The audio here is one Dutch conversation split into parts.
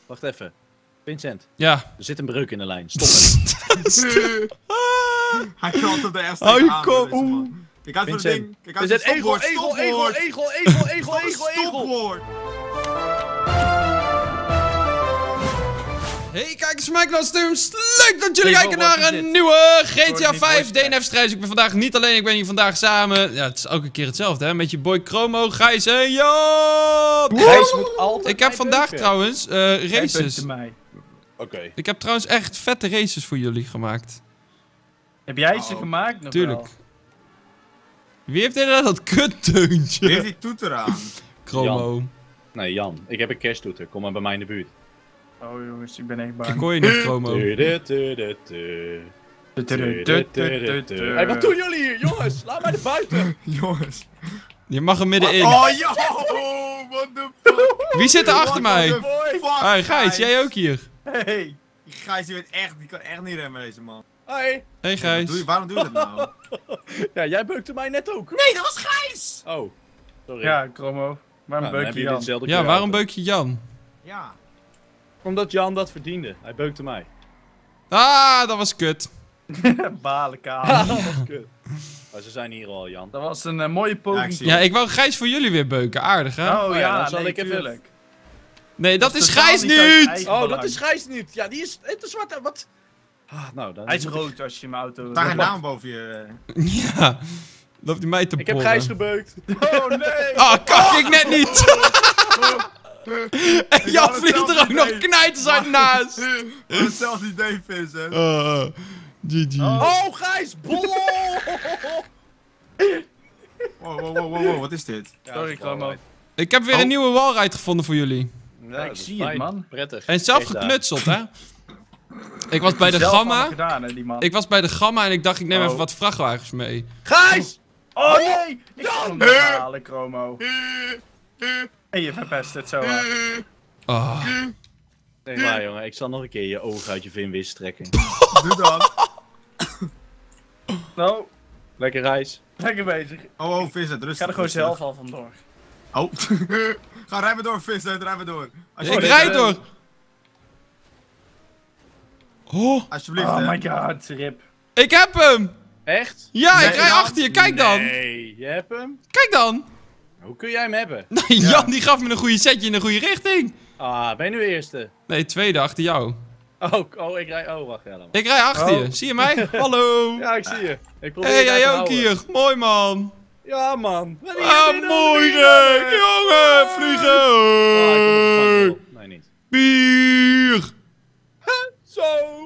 Wacht even. Vincent, Ja. er zit een breuk in de lijn. Stop het. Hij knalt op de eerste Hou je aan, kop. deze man. Kijk uit voor het Vincent. ding. Kijk uit voor het Vincent, stopwoord. Stopwoord. Hey kijkers van Minecraft, leuk dat jullie Hey, kijken wat naar is een dit? nieuwe GTA niet 5 voice DNF-strijd. Ik ben vandaag niet alleen, ik ben hier vandaag samen. Ja, het is elke keer hetzelfde, hè? Met je boy Chromo, Gijs en Jan. Gijs moet altijd Ik heb mij vandaag beuken. trouwens races. Oké. Ik heb trouwens echt vette races voor jullie gemaakt. Heb jij ze gemaakt nog Tuurlijk. wel? Wie heeft inderdaad dat kutteuntje? Wie heeft die toeter aan? Chromo. Nee, Jan. Ik heb een kersttoeter. Kom maar bij mij in de buurt. Oh jongens, ik ben echt Ik bang. hoor je niet, Chromo. Hey, wat doen jullie hier, jongens? Laat mij naar buiten. Jongens. Je mag er middenin. Oh, yo! What the fuck? Wie zit er achter mij? What the fuck, Hey Gijs, jij ook hier. Hey! Die Gijs die kan echt niet remmen, deze man. Hoi. Hey Gijs. Waarom doe je dat nou? Ja, jij beukte mij net ook. Nee, dat was Gijs! Oh. Sorry. Ja, Chromo. Waarom Nou, dan beuk heb je je Jan? ditzelfde Ja, kleur waarom auto. beuk je Jan? Ja. Omdat Jan dat verdiende. Hij beukte mij. Ah, dat was kut. Balen kaal. dat was kut. Maar ze zijn hier al, Jan. Dat was een mooie Ja, poging. ik zie Ja, ik wou Gijs voor jullie weer beuken. Aardig, hè? Oh ja, ja, dan zal nee, ik even- tuurlijk. Nee, dat is totaal Gijs niet uit niet! eigen Oh, belang. dat is Gijs niet. Ja, die is... Het is zwart. Wat? Ah, nou, dan... Hij is rood als je mijn auto... Daar een naam boven je. Ja, loopt hij mij te Ik heb porren. Gijs gebeukt. Oh nee! Ah, kak ik net niet! En Jan had vliegt er ook hetzelfde nog idee. knijters uit naast! Hetzelfde idee, Vincent. GG. Oh, Gijs! Bol! Wow, wat is dit? Sorry, Chromo. Ik heb weer een nieuwe wallride gevonden voor jullie. Ja, Ik dat is zie het, fijn. man. Prettig. En zelf Feestdagen. geknutseld, hè? Ik was bij de Zelf allemaal Gamma. gedaan, hè, die man. Ik was bij de Gamma en ik dacht ik neem Oh. even wat vrachtwagens mee. Gijs! Oh nee! Ik kan hem niet halen, Chromo. En je verpest het zo hard. Oh. Nee, maar jongen, ik zal nog een keer je ogen uit je vinwis trekken. Doe dan. Nou, Lekker reis. lekker bezig. Oh, Vincent, Ik rustig. ga er gewoon rustig. zelf al vandoor. Oh. Ga rij maar door, Vincent, rij maar door. Ik rijd door! Oh, Alsjeblieft, Oh hè. my god, rip. ik heb hem! Echt? Ja, Nee, ik rij Jan. achter je, kijk dan! Nee, je hebt hem? Kijk dan! Hoe kun jij hem hebben? Nee, Jan die gaf me een goede setje in de goede richting! Ah, ben je nu eerste? Nee, tweede achter jou. Oh, ik rij... Oh, wacht, ja, dan maar. Ik rij achter Oh. je, zie je mij? Hallo! Ja, ik zie je. Ik probeer Hé, het uit te jij ook houden. hier! Mooi man! Ja, man. Wat Ah, mooi hè! Jongen, vliegen! Nee, niet. Bier! Zo!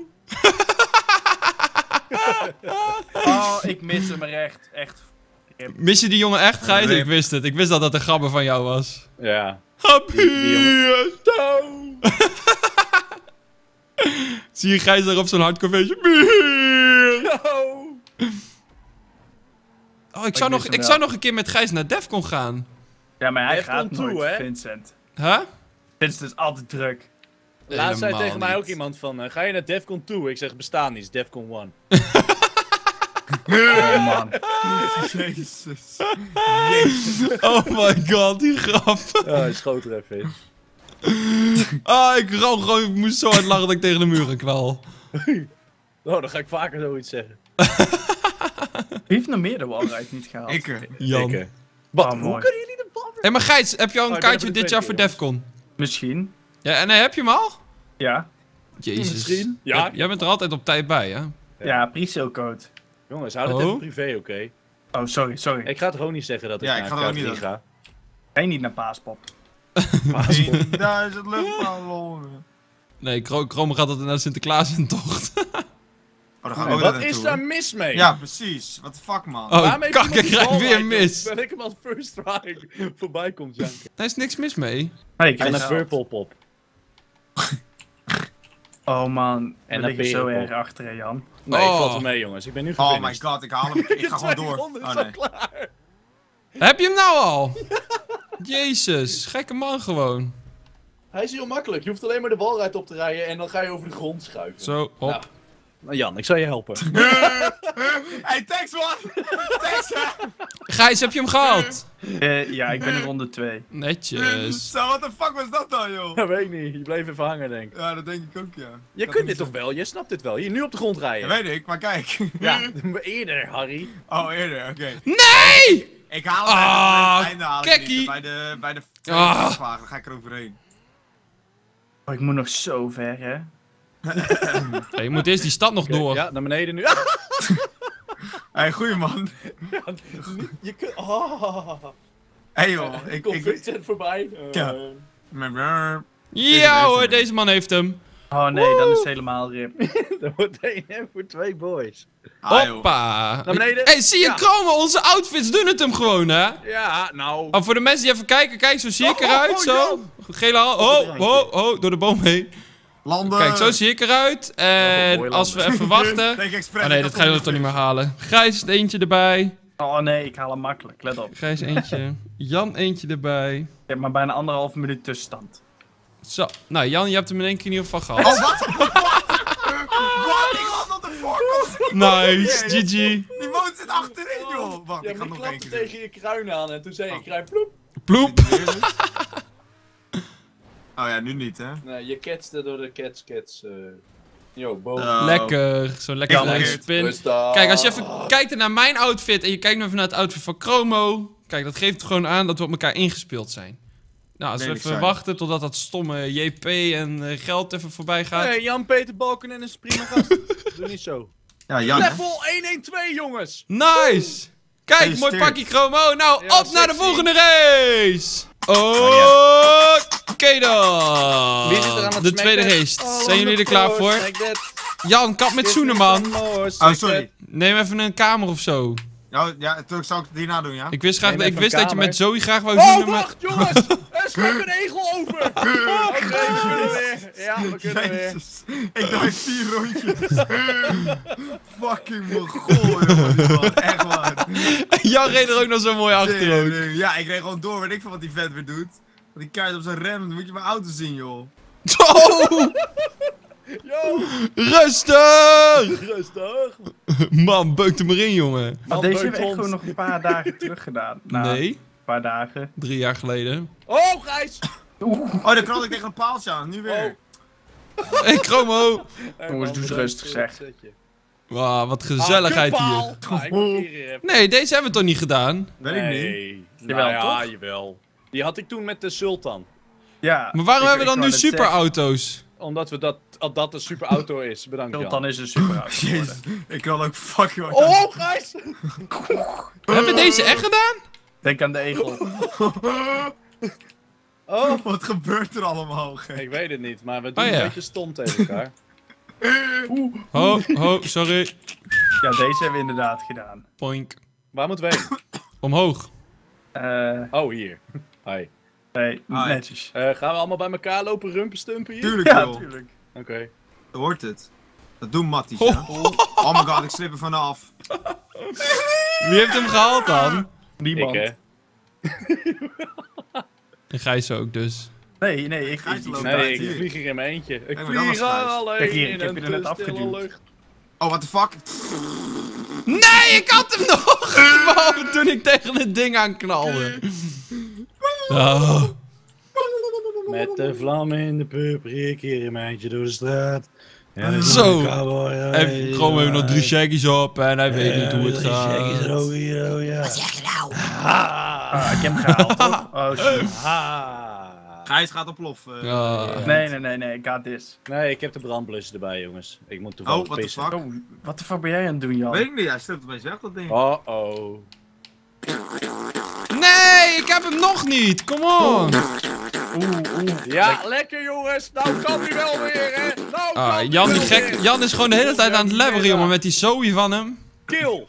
Oh, ik mis hem er echt. Echt. Mis je die jongen echt, Gijs? Rip. Ik wist het. Ik wist dat dat een grabber van jou was. Ja. Ah, die bier! Zo! Zie je Gijs daar op zo'n hardcore feestje? Bier! Oh, ik zou mis hem zou wel. nog een keer met Gijs naar Defcon gaan. Ja, maar hij Defcon gaat 2, nooit, hè? Vincent. Huh? Vincent is altijd druk. Laatst zei Helemaal tegen mij niet. ook iemand van, ga je naar Defcon 2? Ik zeg, bestaan niet, is Defcon 1. Oh man. Jezus. Oh my god, die grap. Ja, hij schoot er even in. Ah, ik moest zo hard lachen dat ik tegen de muren knal. Oh, dan ga ik vaker zoiets zeggen. Wie heeft nog meer de wallride niet gehaald? Ik. Jan. Ik, Wat, Oh, hoe mooi. kunnen jullie de bal weer... Hé, maar Gijs, heb je al een ik ben kaartje er voor de dit jaar voor tweede Defcon? Misschien. Ja, en heb je hem al? Ja. Jezus. Misschien. Ja. Jij bent er altijd op tijd bij, hè? Ja, pre-sale code. Jongens, hou het Oh. even privé, oké? Oh, sorry. Ik ga het gewoon niet zeggen dat ik Ja, ik naar ga dat ook K3 niet ga. Ga je niet naar Paaspop? 10.000 luchtballonnen. Nee, Chrome gaat altijd naar Sinterklaas in tocht. Oh, daar gaan we ook Wat naartoe, is daar hè. mis mee? Ja, precies. What the fuck, man. Oh, Waarom heeft kak, iemand ik die krijg bal weer lijkt mis. op? Ben ik hem als first try voorbij komt janken. Daar is niks mis mee. Hey, ik En heb een het. purple pop. Oh man, En we een liggen zo berenpop. erg achter, hè, Jan. Nee, Oh. valt er mee jongens. Ik ben nu Oh gefinished. my god, ik haal hem. Ik ga gewoon door. 200 Oh is al nee. klaar. Heb je hem nou al? Jezus, gekke man gewoon. Hij is heel makkelijk. Je hoeft alleen maar de walruit op te rijden en dan ga je over de grond schuiven. Zo, hop. Nou, Nou, Jan, ik zal je helpen. Hey, thanks man! Thanks hè! Gijs, heb je hem gehaald? Ja, ik ben in ronde 2. Netjes. Zo, what the fuck was dat dan, joh? Dat weet ik niet. Je bleef even hangen, denk ik. Ja, dat denk ik ook, ja. Je kunt dit toch wel? Je snapt dit wel. Hier nu op de grond Ja, rijden. weet ik, maar kijk. Ja, eerder, Harry. Oh, eerder, oké. Nee! Ik haal Ah, het einde halen. kekkie. Bij de Ah. vrachtwagen, dan ga ik er overheen. Oh, ik moet nog zo ver, hè. Ja, je moet eerst die stad nog door. Ja, naar beneden nu. Hey, goeie man. Je kunt... Oh. Hey joh, Ik kom Vincent voorbij. Ja. Ja hoor, deze man heeft hem. Oh nee, dan is het helemaal rip. Dat wordt 1 en voor 2 boys. Ah, joh. Hoppa. Naar beneden. Hey, zie je, Ja. Chromo, onze outfits doen het hem gewoon, hè? Ja, nou... Oh, voor de mensen die even kijken, kijk, zo zie ik eruit, oh, zo. Gele hal, door de boom heen. Landen. Kijk, zo zie ik eruit. En mooi als we even wachten... Denk expres. Oh nee, dat gaan we toch niet meer halen. Gijs, eentje erbij. Oh nee, ik haal hem makkelijk, let op. Gijs, eentje. Jan, eentje erbij. Ik heb maar bijna 1,5 minuut tussenstand. Zo, nou Jan, je hebt hem in één keer in ieder geval gehad. Oh, wat? Wat? Ik had op de voorkant. Nice, Jee. GG. Die boot zit achterin, joh. Wacht, Ja, ik ga maar nog ik één klapte keer doen. tegen je kruin aan en toen zei je kruin ploep. Ploep. Oh ja, nu niet, hè? Nee, je ketste door de cats. Yo, boven. Oh. Lekker, zo'n lekker Jammer. lange spin. Rustig. Kijk, als je even kijkt naar mijn outfit en je kijkt nu even naar het outfit van Chromo. Kijk, dat geeft gewoon aan dat we op elkaar ingespeeld zijn. Nou, als we Lelijk even zijn. wachten totdat dat stomme JP en geld even voorbij gaat. Hey, Jan-Peter Balken is prima gast. Doe niet zo. Ja, Jan. hè? Level 112, jongens. Nice! Kijk, mooi Gefeliciteerd. pakje Chromo. Nou, Ja, op naar de sexy. volgende race! Oké dan! Wie zit er aan het De tweede smacken? race. Zijn jullie er klaar voor? Jan, kap met zoenen, man. Oh, sorry. Neem even een kamer of zo. Ja, toen zou ik het hierna doen, ja? Ik wist, graag, Neem ik even wist een dat je kamer. met Zoe graag wou Oh, zoenen, maar... wacht, jongens. Er schreef een egel over. Oké, we kunnen weer. Ja, we kunnen weer. Jezus. Ik draai 4 rondjes. Fucking mogol, jongen. Die man. Echt waar. Jan reed er ook nog zo mooi achter ook. Ja, ik reed gewoon door. Weet ik veel wat die vent weer doet. Want die keihard op zijn rem. Dan moet je mijn auto zien, joh. Oh, Yo, rustig! rustig. Man, beuk er maar in, jongen. Maar Man, deze hebben we echt beuk gewoon nog een paar dagen terug gedaan. Nou, Nee, een paar dagen. 3 jaar geleden. Oh, Gijs. Oh, dan knal ik tegen een paaltje aan. Nu weer. Hey, Chromo! Jongens, doe eens rustig, zeg. Wauw, wat gezelligheid hier. Ah, ik markeer hier even. Nee, deze hebben we toch niet gedaan? Weet ik niet. Nee. Jawel, Nou ja, toch? jawel. Die had ik toen met de Sultan. Ja. Maar waarom ik- hebben we ik dan nu wou net zeggen, superauto's? Omdat we dat een superauto is. Bedankt, Jan. Sultan is een superauto geworden. Jezus. Ik kan ook fucking hard. Oh, Gijs. Hebben we deze echt gedaan? Denk aan de egel. Oh. Wat gebeurt er allemaal, gek? Ik weet het niet, maar we doen Oh, ja. een beetje stom tegen elkaar. Ho, sorry. Ja, deze hebben we inderdaad gedaan. Poink. Waar moeten we heen? Omhoog. Oh, hier. Hi. Nee, Ah, netjes. Gaan we allemaal bij elkaar lopen rumpen-stumpen hier? Tuurlijk, Ja, joh. tuurlijk. Oké. Dat hoort het. Dat doen matties, ja. Oh my god, ik slip er vanaf. Wie heeft hem gehaald dan? Niemand. Ik, hè? En Gijs ook dus. Nee, ik Gijs loopt Nee, uit ik hier. vlieg hier in mijn eentje. Ik maar dat was vlieg Gijs. alleen Kijk hier, ik in heb je er net een te stille afgeduwd. lucht. Oh, what the fuck? Nee, ik had hem nog! Behalve toen ik tegen het ding aanknalde. Oh. Met de vlam in de pub, ik hier in mijn eentje door de straat. Ja, Zo. Cowboy, ja, En Chromo heeft nog 3 shaggies op en hij weet niet hoe het gaat. Wat zeg je nou? Ah, ik heb hem gehaald, toch? Oh, shit. Gijs gaat oploffen. Ja. Nee, ik got this. Nee, ik heb de brandblusjes erbij, jongens. Ik moet toevallig Oh, what the pissen. fuck? Oh, wat de fuck ben jij aan het doen, Jan? Weet ik niet, hij slipt opeens weg, dat ding. Oh. Nee, ik heb hem nog niet. Come on. Ja, lekker jongens. Nou kan hij wel weer, hè. Nou kan Ah, hij Jan, die wel gek, weer. Jan is gewoon de hele tijd aan het leveren, jongen, met die Zoe van hem. Kill.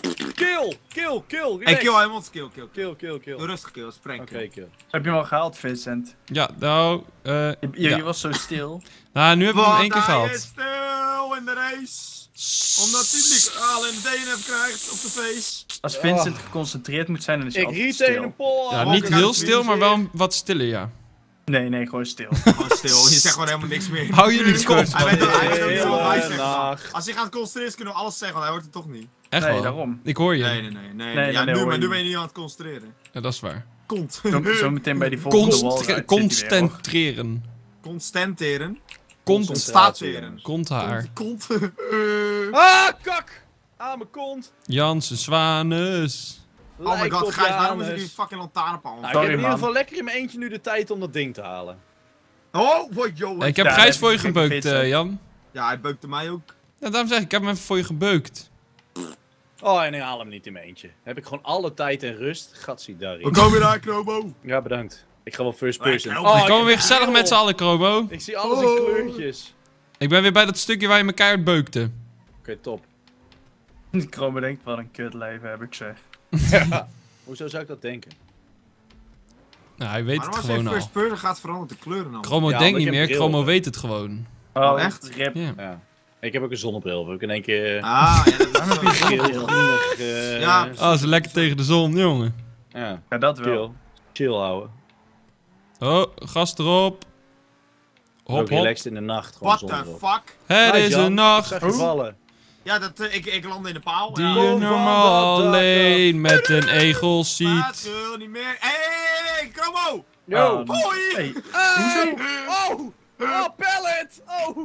Hey, kill, hij moet kill. Kill. Doe rustig, kill, sprenk. Oké, kill. Heb je hem al gehaald, Vincent? Ja, nou, Je was zo stil. nou, nu hebben we hem 1 keer Want hij gehaald. is stil in de race. Omdat hij al in de DNF krijgt op de face. Als Vincent geconcentreerd moet zijn, dan is hij Ik altijd retain stil. een pol. Ja, Walking niet out heel of stil, maar music. wel wat stiller, ja. Nee, gewoon stil. Gewoon stil, je zegt gewoon helemaal niks meer. Hou jullie kont. Hij weet ook niet wat hij zegt. nacht. Als hij gaat concentreren, kunnen we alles zeggen, want hij hoort het toch niet. Echt Nee, wel. daarom. Ik hoor je. Nee. Ja, nu, maar nu ben je niet aan het concentreren. Ja, dat is waar. Kont. Zo meteen bij die volgende wall. Concentreren. Constanteren. Kont. Constateren. Konthaar. Kont. Ah, kak! Aan mijn kont. Jansen Zwanus. Oh my Lijkt god, op Gijs, waarom Janus. is ik die fucking lantaarnpaal? Nou, ik Sorry, heb in ieder man. geval lekker in mijn eentje nu de tijd om dat ding te halen. Oh, wat joh. Ik heb Ja, Gijs dat voor je is een gebeukt, gekke vis, Jan. Ja, hij beukte mij ook. Ja, daarom zeg ik heb hem even voor je gebeukt. Oh, en ik haal hem niet in mijn eentje. Heb ik gewoon alle tijd en rust. Gatsidari. We komen daar, Knobo. Ja, bedankt. Ik ga wel first person. Oh, We ik komen heb weer gezellig een met z'n allen, Krobo. Ik zie alles in kleurtjes. Ik ben weer bij dat stukje waar je me keihard beukte. Oké, top. Chrome denkt, wat een kut leven heb ik zeg. Hoezo zou ik dat denken? Nou, hij weet Maar het als je gewoon al. first person gaat veranderen de kleuren dan. Chromo Ja, denkt omdat niet je meer, een bril Chromo hebt. weet het gewoon. Oh, echt? Rip. Ja. Ja. Ik heb ook een zonnebril. We kunnen in één keer Ah, ja, dat is zo. geel, groenig... Ja, Oh, ze lekker tegen de zon, jongen. Ja, Ja, dat wel. chill. Chill houden. Oh, gas erop. Ook Hop, hop. relaxed in de nacht. Gewoon What the zonnebril. fuck? Het Nice, is Jan. een nacht Ik zag je vallen. Ja, dat, ik landde in de paal. die Ja. je Kom van normaal dat dak alleen met een egel Maar ziet. het wil niet meer. Hey, Chromo! Yo! Hoi! Hey, Hoezo? Oh! Oh, pallet! Oh!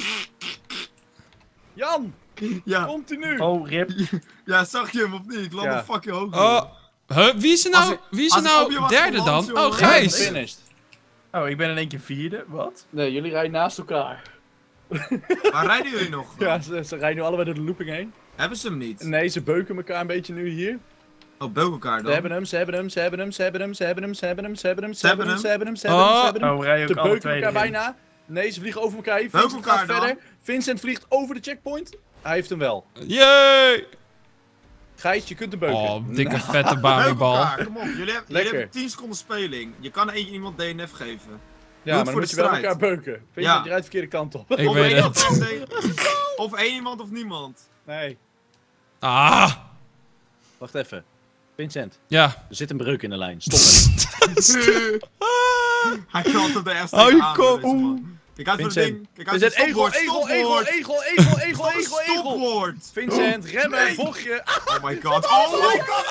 Jan! Ja, Continu! oh, Rip. ja, zag je hem of niet? Ik landde Ja. fucking hoog. Oh, huh? Wie is er Als nou, ik- wie is als er ik op je nou was derde geland, dan? jongen. Oh, Ja, Gijs. Finished. Oh, ik ben in één keer vierde. Wat? Nee, jullie rijden naast elkaar. Waar rijden jullie nog? Ja, ze rijden nu allebei door de looping heen. Hebben ze hem niet? Nee, ze beuken elkaar een beetje nu hier. Oh, beuk elkaar Ze dan. hebben hem, ze hebben hem, ze hebben hem, ze hebben hem, ze hebben hem, ze hebben hem, ze hebben hem, ze Ze hebben hem, ze hebben hem, ze hebben hem, ze hebben hem. Oh, we rijden Ze ook alle beuken twee elkaar erin. bijna. Nee, ze vliegen over elkaar heen. Beuk Vincent elkaar gaat dan. verder. Vincent vliegt over de checkpoint. Hij heeft hem wel. Yay! Gijs, je kunt hem beuken. Oh, dikke vette Beuk Barbiebal. elkaar, kom op. Jullie Lekker. hebben 10 seconden speling. Je kan één iemand DNF geven. Ja, maar dan voor moet de je wel strijd. elkaar beuken. Vincent, Ja. je rijdt de verkeerde kant op. Ik Of weet één het. iemand of één iemand of niemand. Nee. Ah! Wacht even. Vincent, Ja. er zit een breuk in de lijn. Stop het. Hij knalt op de eerste Hou je aan, kop. deze man. Kijk uit voor het Vincent. ding. Kijk uit voor Vincent, het egel, stopwoord. egel, egel, egel, egel, egel, egel, egel. Stopwoord. Vincent, remmen, Nee. bochtje. Oh my god. Oh my god.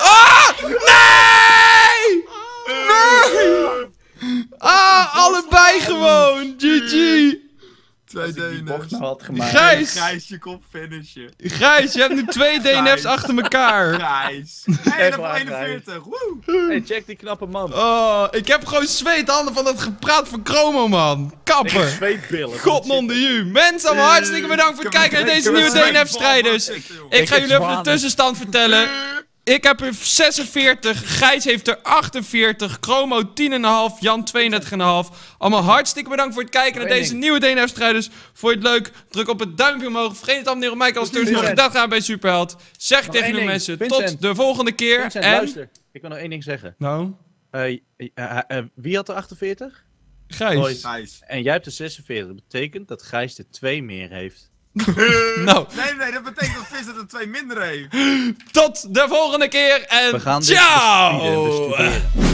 Nee! Nee! Ah, allebei gewoon! GG! Twee Als ik die bocht DNF's. nou had gemaakt. Gijs! Gijs, je komt finishen. Gijs, je hebt nu 2 DNF's achter elkaar. Gijs. Hey, Echt level waar, 41. Woe. Hey, check die knappe man. Oh, ik heb gewoon zweethanden van dat gepraat van Chromo, man. Ik Kapper. zweetbillen. God non de ju. Mensen, allemaal hartstikke bedankt voor het kijken naar deze nieuwe DNF-strijders. Ik ga jullie even de tussenstand vertellen. Ik heb er 46, Gijs heeft er 48, Chromo 10,5, Jan 32,5. Allemaal hartstikke bedankt voor het kijken naar deze nieuwe DNF-strijders. Vond je het leuk? Druk op het duimpje omhoog. Vergeet het abonneren op mijn kanaal. Stuur nog gedacht aan bij Superheld. Zeg tegen één de ding. mensen, Vincent. tot de volgende keer. Vincent, En... luister. Ik wil nog één ding zeggen. Nou, Wie had er 48? Gijs. Gijs. En jij hebt er 46. Dat betekent dat Gijs er 2 meer heeft. Nou, Nee, dat betekent dat Vincent er 2 minder heeft. tot de volgende keer en We gaan dit ciao! bestuderen.